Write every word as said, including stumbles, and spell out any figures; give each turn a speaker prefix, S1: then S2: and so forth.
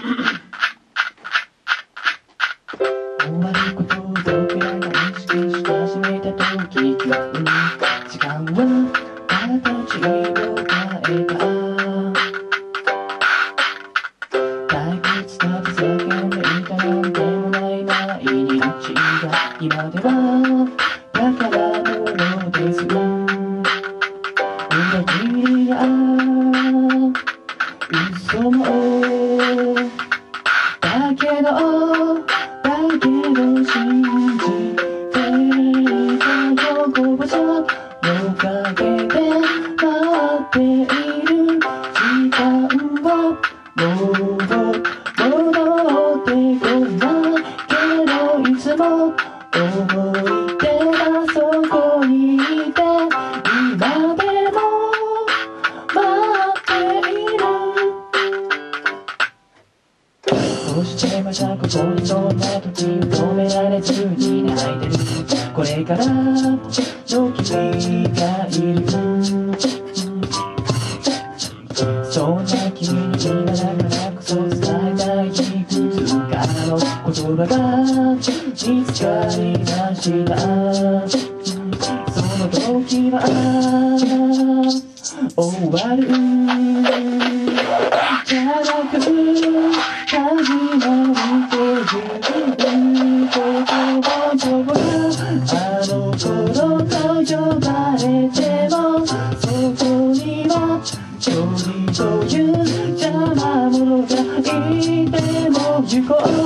S1: 終わることを僕らが意識し始めた時、時間は形を変えた。退屈なふざけんでいたなんてもない毎日が今では宝物です。裏切りや嘘もだけどだけど信じていたよ。こぼさの陰で待っている時間はもう戻ってこないけど、いつも思い出がそこにいて、今でも待っている。どうしてまたここにそんな時を止められずに泣いてる。これからの君がいる。そんな君に今だからこそ伝えたいいくつかの言葉が見つかりました。その時は終わるじゃなく始まるという言葉があの頃と呼ばれても、そこには距離という邪魔者がいても行こう。